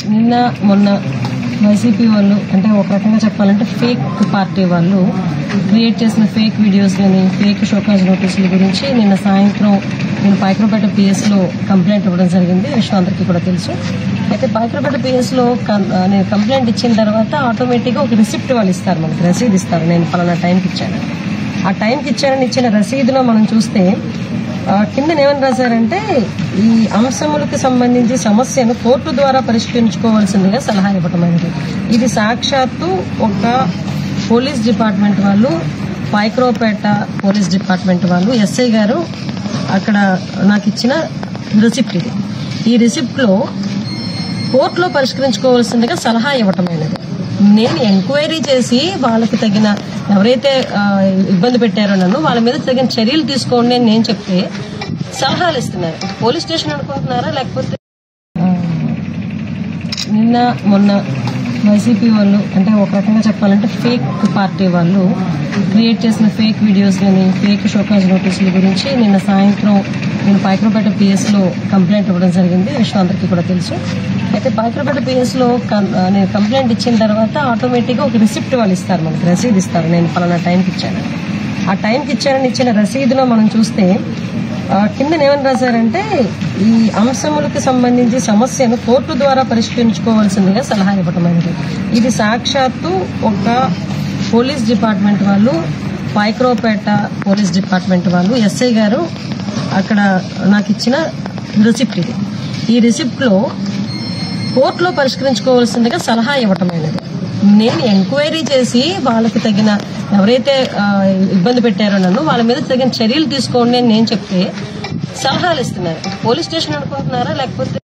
నిన్న మొన్న వైసీపీ వాళ్ళు అంటే ఒక రకంగా చెప్పాలంటే ఫేక్ పార్టీ వాళ్ళు క్రియేట్ చేసిన ఫేక్ వీడియోస్ కానీ ఫేక్ షోకాజ్ నోటీసుల గురించి నిన్న సాయంత్రం నేను పాయకరపేట పిఎస్లో కంప్లైంట్ ఇవ్వడం జరిగింది. విషయం అందరికీ కూడా తెలుసు. అయితే పాయకరపేట పిఎస్లో నేను కంప్లైంట్ ఇచ్చిన తర్వాత ఆటోమేటిక్గా ఒక రిసిప్ట్ వాళ్ళు ఇస్తారు, మనకి రసీదు ఇస్తారు. నేను పలానా టైంకి ఇచ్చాను, ఆ టైంకి ఇచ్చానని ఇచ్చిన రసీదులో మనం చూస్తే కింద ఏమని రాశారంటే ఈ అంశములకు సంబంధించి సమస్యను కోర్టు ద్వారా పరిష్కరించుకోవాల్సిందిగా సలహా ఇవ్వటమైనది. ఇది సాక్షాత్తు ఒక పోలీస్ డిపార్ట్మెంట్ వాళ్ళు, పాయకరావుపేట పోలీస్ డిపార్ట్మెంట్ వాళ్ళు, ఎస్ఐ గారు అక్కడ నాకు ఇచ్చిన రిసిప్ట్ ఇది. ఈ రిసిప్ట్లో కోర్టులో పరిష్కరించుకోవాల్సిందిగా సలహా ఇవ్వటమైనది. నేను ఎంక్వైరీ చేసి వాళ్ళకి తగిన ఎవరైతే ఇబ్బంది పెట్టారో నన్ను వాళ్ళ మీద తగిన చర్యలు తీసుకోండి అని నేను చెప్తే సలహాలు ఇస్తున్నారు. పోలీస్ స్టేషన్ అనుకుంటున్నారా లేకపోతే నిన్న మొన్న వైసీపీ వాళ్ళు అంటే ఒక రకంగా చెప్పాలంటే ఫేక్ పార్టీ వాళ్ళు క్రియేట్ చేసిన ఫేక్ వీడియోస్ కానీ ఫేక్ షోకాజ్ నోటీసుల గురించి నిన్న సాయంత్రం నేను పాయకరపేట పిఎస్లో కంప్లైంట్ ఇవ్వడం జరిగింది. విషయం అందరికీ కూడా తెలుసు. అయితే పాయకరపేట పిఎస్లో నేను కంప్లైంట్ ఇచ్చిన తర్వాత ఆటోమేటిక్గా ఒక రిసిప్ట్ వాళ్ళు ఇస్తారు, మనకి రసీదు ఇస్తారు. నేను పలానా టైంకి ఇచ్చాను, ఆ టైంకి ఇచ్చానని ఇచ్చిన రసీదులో మనం చూస్తే కింద ఏమని రాశారంటే ఈ అంశములకు సంబంధించి సమస్యను కోర్టు ద్వారా పరిష్కరించుకోవాల్సిందిగా సలహా ఇవ్వటమైనది. ఇది సాక్షాత్తు ఒక పోలీస్ డిపార్ట్మెంట్ వాళ్ళు, పాయకరావుపేట పోలీస్ డిపార్ట్మెంట్ వాళ్ళు, ఎస్ఐ గారు అక్కడ నాకు ఇచ్చిన రిసిప్ట్ ఇది. ఈ రిసిప్ట్లో కోర్టులో పరిష్కరించుకోవాల్సిందిగా సలహా ఇవ్వటమైనది. నేను ఎంక్వైరీ చేసి వాళ్ళకి తగిన ఎవరైతే ఇబ్బంది పెట్టారో నన్ను వాళ్ళ మీద తగిన చర్యలు తీసుకోండి అని నేను చెప్తే సలహాలు ఇస్తున్నారు. పోలీస్ స్టేషన్ అనుకుంటున్నారా లేకపోతే